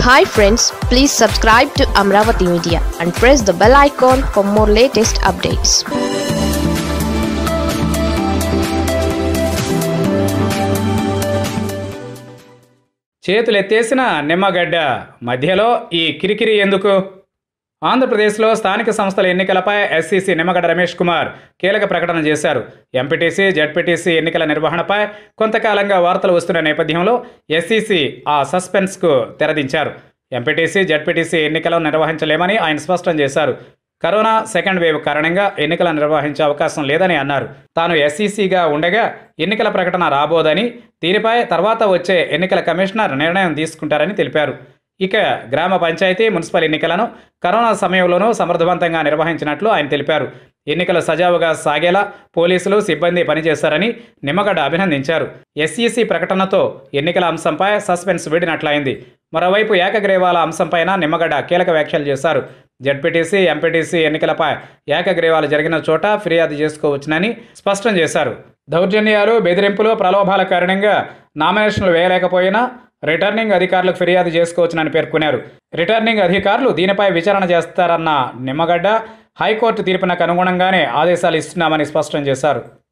Hi friends, please subscribe to Amaravathi Media and press the bell icon for more latest updates. చేతులెత్తేసిన Nimmagadda మధ్యలో ఈ కిరికిరి ఎందుకు? ఆంధ్రప్రదేశ్లో స్థానిక సంస్థల ఎన్నికలపై ఎస్సీసీ నిమ్మగడ్డ రమేష్ కుమార్ కీలక ప్రకటన చేశారు. ఎంపీటీసీ, జెడ్పీటీసీ ఎన్నికల నిర్వహణపై కొంతకాలంగా వార్తలు వస్తున్న నేపథ్యంలో ఎస్సీసీ ఆ సస్పెన్స్కు తెరదించారు. ఎంపీటీసీ, జెడ్పీటీసీ ఎన్నికలను నిర్వహించలేమని ఆయన స్పష్టం చేశారు. కరోనా సెకండ్ వేవ్ కారణంగా ఎన్నికలను నిర్వహించే అవకాశం లేదని అన్నారు. తాను ఎస్సీసీగా ఉండగా ఎన్నికల ప్రకటన రాబోదని, దీనిపై తర్వాత వచ్చే ఎన్నికల కమిషనర్ నిర్ణయం తీసుకుంటారని తెలిపారు. ఇక గ్రామ పంచాయతీ, మున్సిపల్ ఎన్నికలను కరోనా సమయంలోనూ సమర్థవంతంగా నిర్వహించినట్లు ఆయన తెలిపారు. ఎన్నికలు సజావుగా సాగేలా పోలీసులు, సిబ్బంది పనిచేశారని నిమ్మగడ్డ అభినందించారు. ఎస్ఈసీ ప్రకటనతో ఎన్నికల అంశంపై సస్పెన్స్ వీడినట్లయింది. మరోవైపు ఏకగ్రీవాల అంశంపైన నిమ్మగడ్డ కీలక వ్యాఖ్యలు చేశారు. జెడ్పీటీసీ, ఎంపీటీసీ ఎన్నికలపై ఏకగ్రీవాలు జరిగిన చోట ఫిర్యాదు చేసుకోవచ్చునని స్పష్టం చేశారు. దౌర్జన్యాలు, బెదిరింపులు, ప్రలోభాల కారణంగా నామినేషన్లు వేయలేకపోయినా రిటర్నింగ్ అధికారులకు ఫిర్యాదు చేసుకోవచ్చునని పేర్కొన్నారు. రిటర్నింగ్ అధికారులు దీనిపై విచారణ చేస్తారన్న నిమ్మగడ్డ హైకోర్టు తీర్పునకు అనుగుణంగానే ఆదేశాలు ఇస్తున్నామని స్పష్టం చేశారు.